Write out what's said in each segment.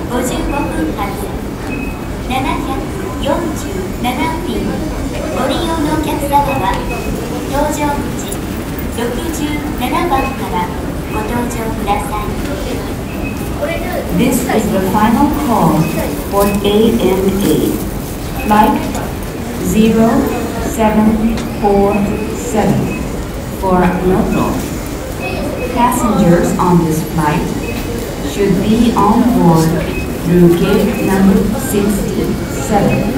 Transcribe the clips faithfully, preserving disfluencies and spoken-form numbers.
ごじゅうごふん発ななひゃくよんじゅうななびんご利用のお客様は搭乗口ろくじゅうななばんからご搭乗ください。 This is the final call for A N A, flight zero seven four seven for Noto. Passengers on this flight should be on board through gate number sixty-seven.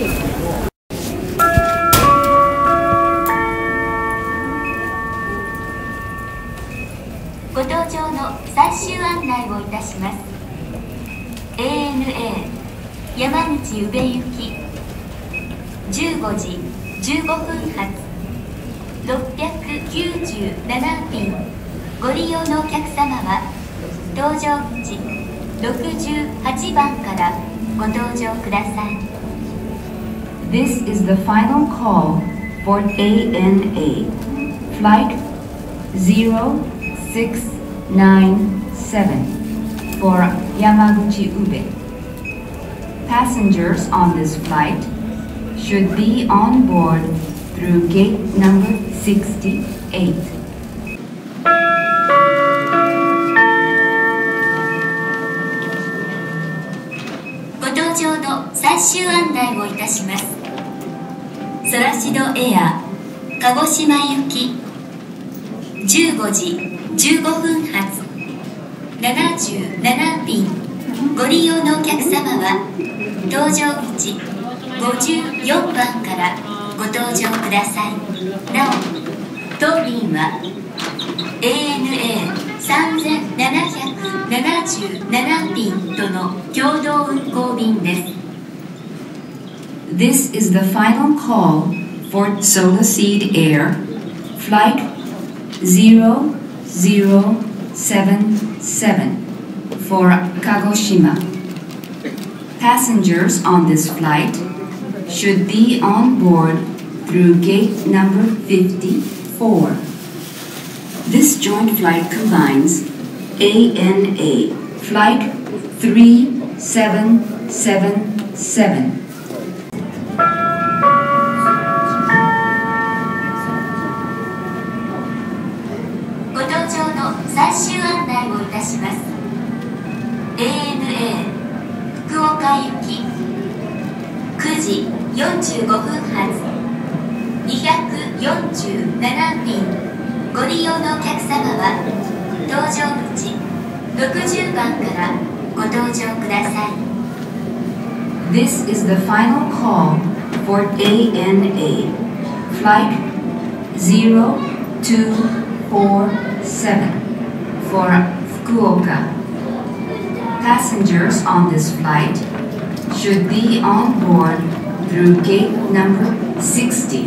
ご搭乗の最終案内をいたします。 エーエヌエー 山口宇部行きじゅうごじじゅうごふん発ろっぴゃくきゅうじゅうななびんご利用のお客様は搭乗口ろくじゅうはちばんからご搭乗ください。 This is the final call for A N A, flight zero six nine seven for Yamaguchi Ube. Passengers on this flight should be on board through gate number sixty-eight. ご搭乗の最終案内をいたします。ソラシドエア鹿児島行きじゅうごじじゅうごふん発ななじゅうななびんご利用のお客様は搭乗口ごじゅうよんばんからご搭乗ください。なお当便は エーエヌエーさんぜんななひゃくななじゅうななびんとの共同運航便です。 This is the final call for Solaseed Air, flight zero zero seven seven for Kagoshima. Passengers on this flight should be on board through gate number fifty-four. This joint flight combines A N A flight three seven seven seven. ご搭乗の最終案内をいたします。 エーエヌエー 福岡行きくじよんじゅうごふん発にひゃくよんじゅうななびんご利用のお客様は搭乗口ろくじゅうばんからご搭乗ください。 This is the final call for A N A, flight zero two four seven for Fukuoka. Passengers on this flight should be on board through gate number sixty.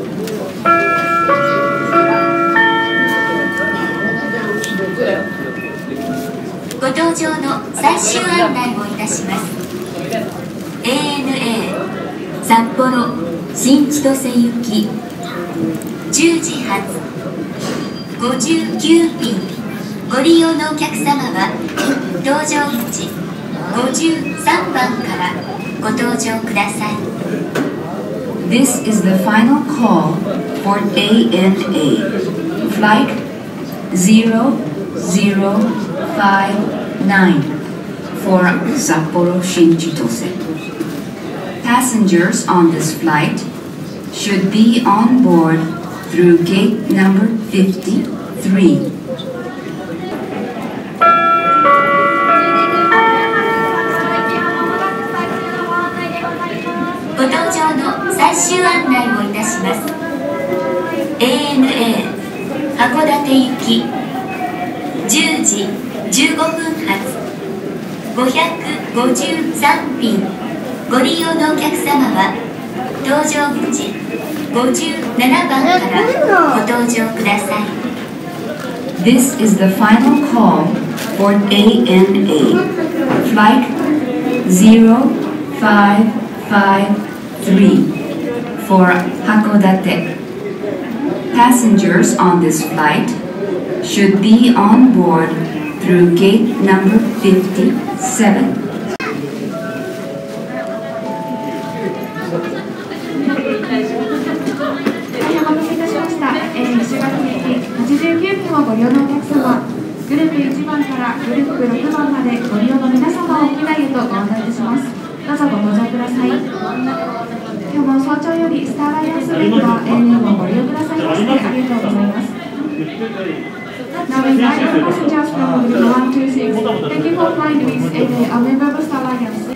ご搭乗の最終案内をいたします。 エーエヌエー 札幌新千歳行きじゅうじ発ごじゅうきゅうびんご利用のお客様は搭乗口ごじゅうさんばんからご搭乗ください。 This is the final call for A N A, flight zero zero five nine for Sapporo Shinchitose. Passengers on this flight should be on board through gate number fifty-three. ご搭乗の最終案内をいたします。 エーエヌエー 函館行きじゅうじじゅうごふん発ごひゃくごじゅうさんびんご利用のお客様は搭乗口ごじゅうななばんからご搭乗ください。 This is the final call for A N A, flight zero five five three for Hakodate. Passengers on this flight should be on board through gate number fifty-seven. からグループろくばんまでご利用の皆様を機内へとご案内いたします。どうぞご搭乗ください。今日も早朝よりスターアライアンス便は エーエヌエー をご利用くださいましてありがとうございます。Now we invite all passengers from Group one two six. Thank you for flying with A N A, a member of Star Alliance.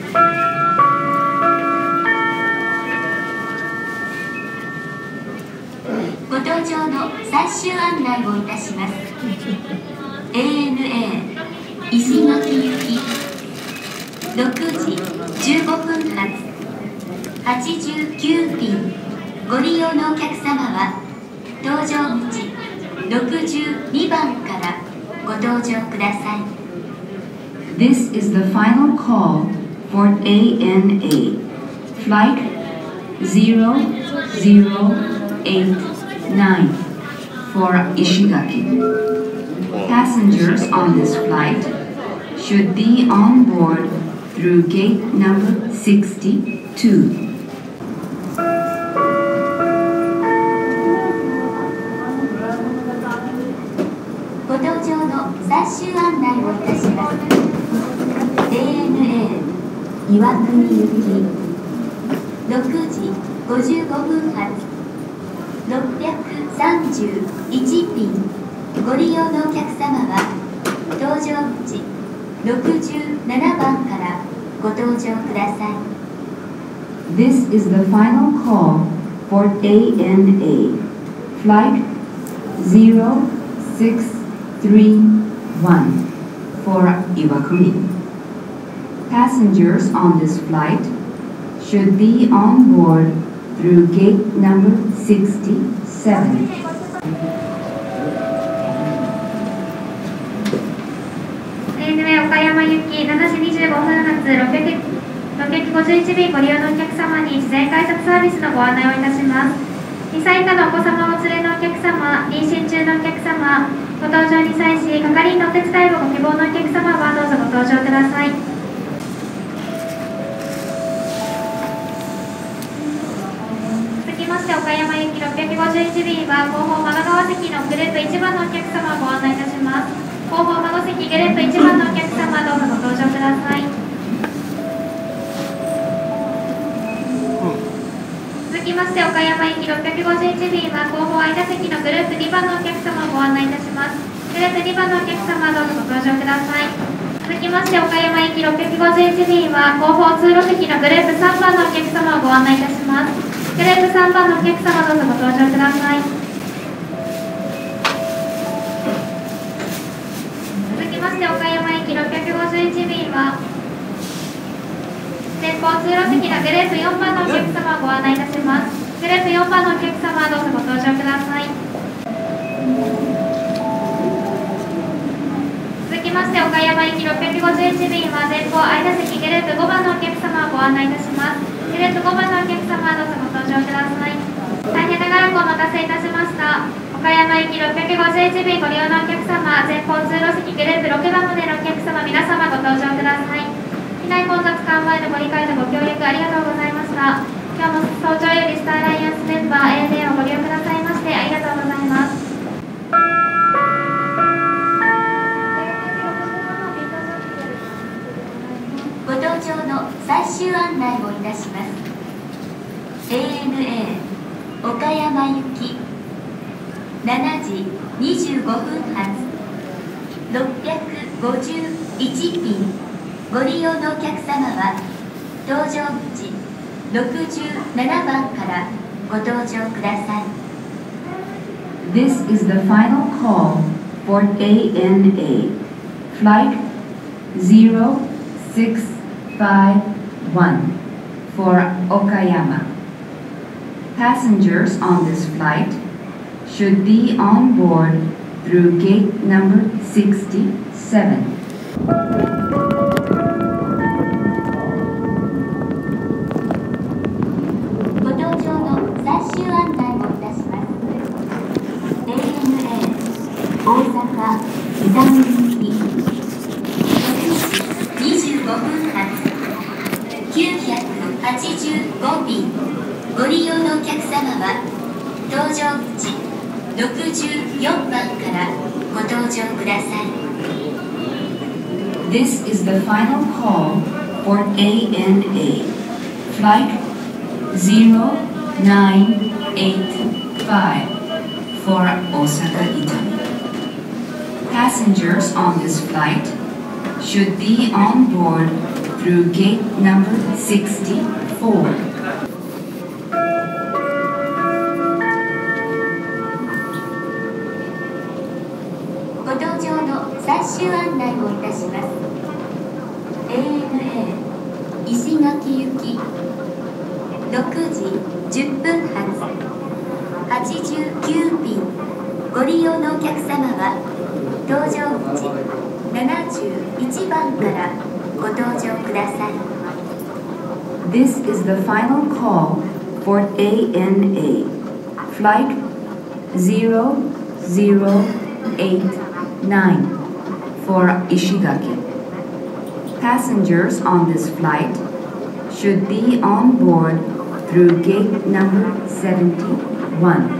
ご搭乗の最終案内をいたします。エーエヌエー 石垣行きろくじじゅうごふん発はちじゅうきゅうびんご利用のお客様は搭乗口ろくじゅうにばんからご搭乗ください。 This is the final call for A N A, flight zero zero eight nine for Ishigaki. Passengers on this flight should be on board through gate number sixty-two. ご搭乗の最終案内をいたします。 エーエヌエー 岩国行きろくじごじゅうごふん発ろっぴゃくさんじゅういちびんご利用のお客様は搭乗口ろくじゅうななばんからご搭乗ください。 This is the final call for A N A, flight zero six three one for Iwakuni. Passengers on this flight should be on board through gate number sixty-seven. エーエヌエー 岡山行きしちじにじゅうごふん発ろっぴゃくごじゅういちびんご利用のお客様に事前改札サービスのご案内をいたします。にさい以下のお子様をお連れのお客様、妊娠中のお客様、ご搭乗に際し係員のお手伝いをご希望のお客様はどうぞご搭乗ください。続きまして岡山行きろっぴゃくごじゅういちびんは後方窓側席のグループいちばんのお客様をご案内いたします。後方窓席グループいちばんのお客様どうぞご搭乗ください。続きまして岡山行きろっぴゃくごじゅういちびんは後方間席のグループにばんのお客様をご案内いたします。グループにばんのお客様どうぞご搭乗ください。続きまして岡山行きろっぴゃくごじゅういちびんは後方通路席のグループさんばんのお客様をご案内いたします。グループさんばんのお客様どうぞご搭乗ください。続きまして岡山行きろっぴゃくごじゅういちびんは前方通路席のグループよんばんのお客様をご案内いたします。グループよんばんのお客様どうぞご搭乗ください。続きまして岡山行きろっぴゃくごじゅういちびんは前方間席グループごばんのお客様をご案内いたします。グループごばんのお客様どうぞご搭乗ください。大変長らくお待たせいたしました。岡山行きろっぴゃくごじゅういちびんご利用のお客様、前方通路席グループろくばんまでのお客様皆様ご搭乗ください。機内混雑緩和へのご理解とご協力ありがとうございました。今日も早朝よりスターアライアンスメンバー エーエヌエー をご利用くださいましてありがとうございます。 ご搭乗の最終案内をいたします。 エーエヌエー 岡山行きしちじにじゅうごふん発ろっぴゃくごじゅういちびんご利用のお客様は搭乗口ろくじゅうななばんからご搭乗ください。 This is the final call for A N A, flight zero six five one for Okayama. Passengers on this flight should be on board through gate number sixty-seven. ご搭乗の最終案内をいたします。 エーエヌエー 大阪伊丹行きろくじにじゅうごふん発きゅうひゃくはちじゅうごびんご利用のお客様は搭乗口ろくじゅうよんばんからご搭乗ください。 This is the final call for A N A, flight zero nine eight five for Osaka, Italy. Passengers on this flight should be on board through gate number sixty-four. ご搭乗の最終案内をいたします。 エーエヌエー 石垣行きろくじじゅっぷん発はちじゅうきゅうびんご利用のお客様は搭乗口ななじゅういちばんからご搭乗ください。 This is the final call for A N A, flight zero zero eight nine for Ishigaki. Passengers on this flight should be on board through gate number seventy-one.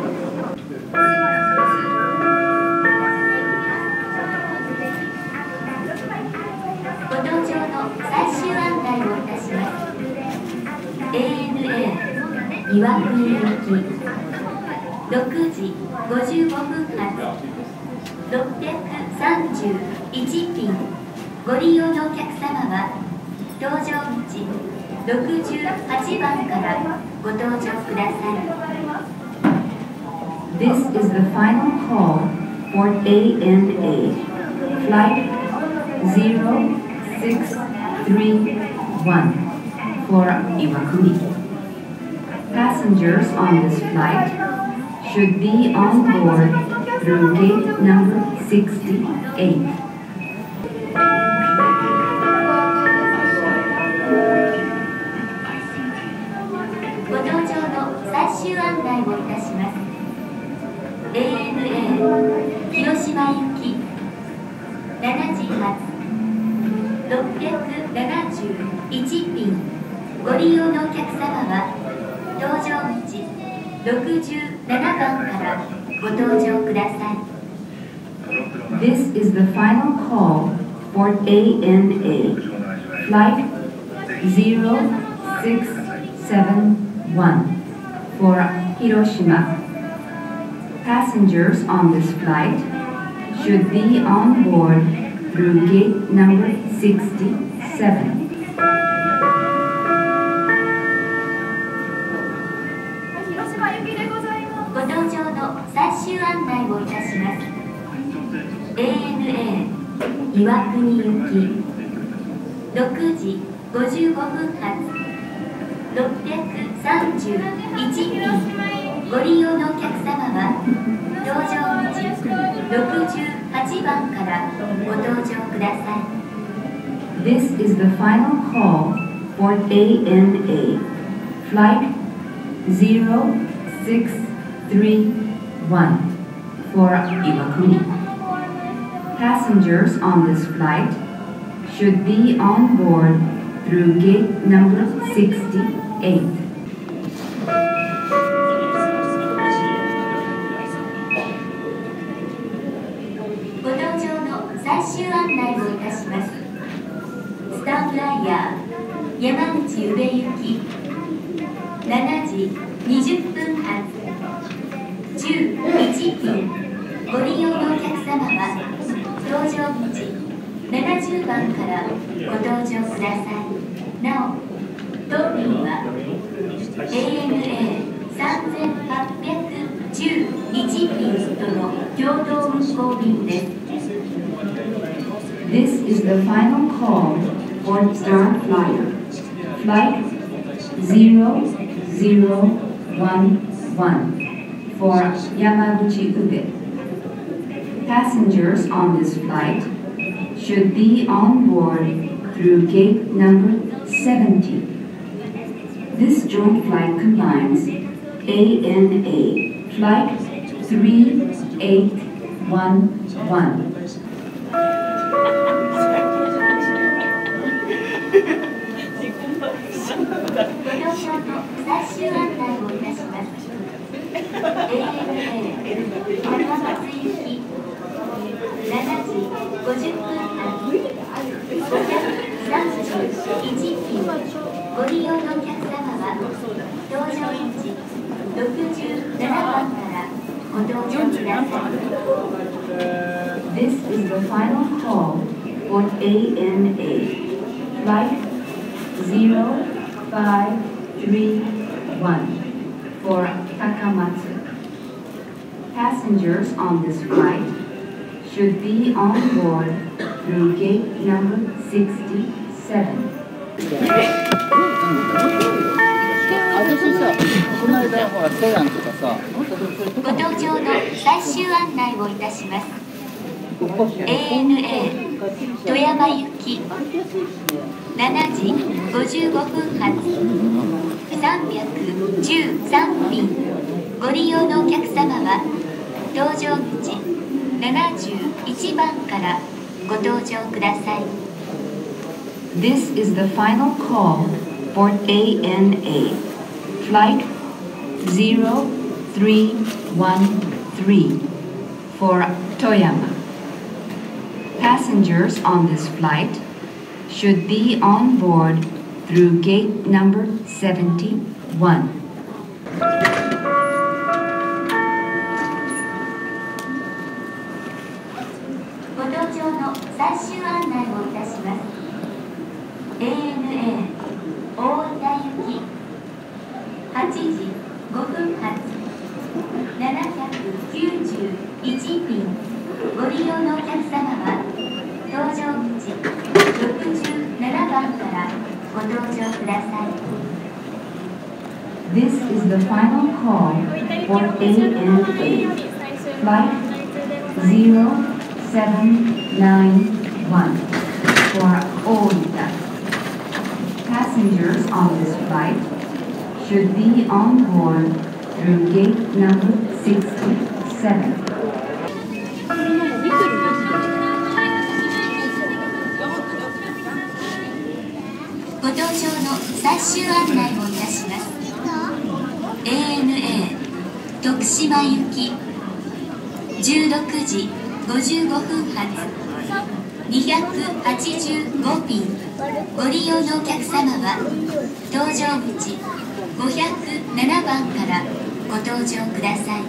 ご搭乗の最終案内をいたします。 エーエヌエー 岩国行きろくじごじゅうごふん発ろっぴゃくさんじゅういちびんご利用のお客様は搭乗口ろくじゅうはちばんからご搭乗ください。 This is the final call for A N A, flight zero six three one for Iwakuni. Passengers on this flight should be on board through gate number sixty-eight. ご搭乗の最終案内をいたします。 エーエヌエー 広島行きしちじ発ろっぴゃくななじゅういちびんご利用のお客様は搭乗口ろくじゅうななばんからご搭乗ください。 This is the final call for A N A, flight zero six seven one for Hiroshima. Passengers on this flight should be on board through gate number sixty-seven. ご搭乗の最終案内をいたします。 エーエヌエー 岩国行きろくじごじゅうごふん発ろっぴゃくさんじゅういちびんご利用のお客様は搭乗口ろくじゅうはちばんからご搭乗ください。 This is the final call for A N A, flight zero six three one for Iwakuni. Passengers on this flight should be on board through gate number sixty-eight. ご搭乗の最終案内をいたします。スターフライヤー山口宇部行きしちじにじゅっぷん発じゅういちびんご利用のお客様は搭乗口ななじゅうばんからご搭乗ください。なお、当便は エーエヌエーさんぜんはっぴゃくじゅういちびんとの共同運航便です。 This is the final call for Star Flyer, flight zero zero one one for Yamaguchi Ube. Passengers on this flight should be on board through gate number seventy. This joint flight combines A N A flight three eight one one. ご搭乗の最終案内をいたします。 エーエヌエー 高松行きしちじごじゅっぷん発いち便ご利用のお客様は搭乗口ろくじゅうななばんからご搭乗ください。 This is the final call for A N A Flight zero five three one for Takamatsu. Passengers on this flight should be on board through gate number sixty-seven. 私さ、この間ほらセランとかさ、 ご搭乗の最終案内をいたします。 エーエヌエー 富山行きしちじごじゅうごふん発さんびゃくじゅうさん便ご利用のお客様は搭乗口ななじゅういちばんからご搭乗ください。 This is the final call for A N A Flight zero three one three for Toyama. Passengers on this flight should be on board through gate number seventy-one. ご搭乗の最終案内をいたします。 エーエヌエー 大分行きはちじごふん発ななひゃくきゅうじゅういち便ご利用のお客様は搭乗口ろくじゅうななばんからご搭乗ください。 This is the final call for A N A Flight zero seven nine one for Oita. Passengers on this flight should be on board through gate number sixty-seven. ご搭乗の最終案内をいたします。 エーエヌエー 徳島行きじゅうろくじごじゅうごふん発にひゃくはちじゅうご便ご利用のお客様は搭乗口ごひゃくななばんからご搭乗ください。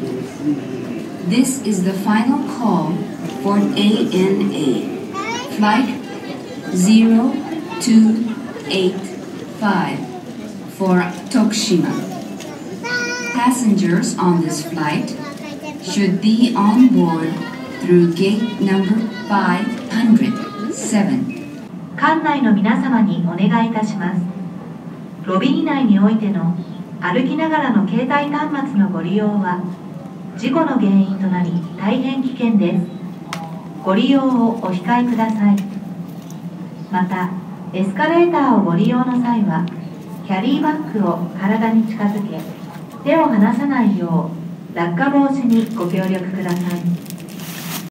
This is the final call for A N A Flight zero two eight five for Tokushima. Passengers on this flight should be on board through gate number five hundred seven. 館内の皆様にお願いいたします。ロビー内においての歩きながらの携帯端末のご利用は事故の原因となり大変危険です。ご利用をお控えください。またエスカレーターをご利用の際はキャリーバッグを体に近づけ手を離さないよう落下防止にご協力ください。